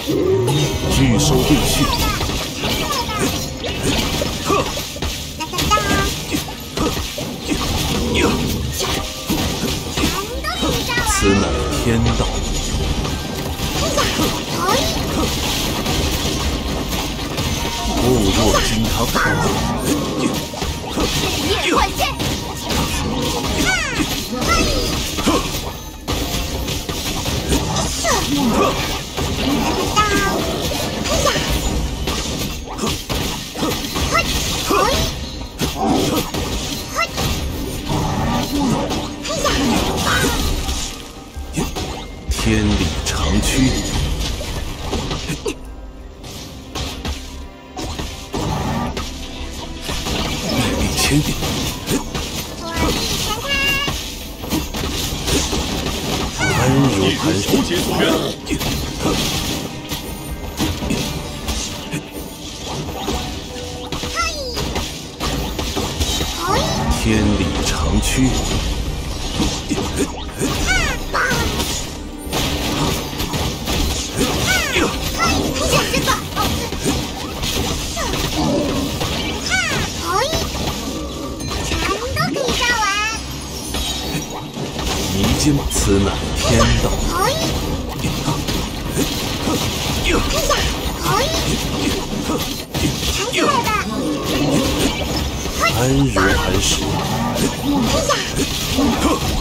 拒收对续。此乃天道。物若金汤。 日夜换线。 天理长驱。内力千点。安如磐石。 无解所缘。 天理长驱。此乃天道。安如磐石。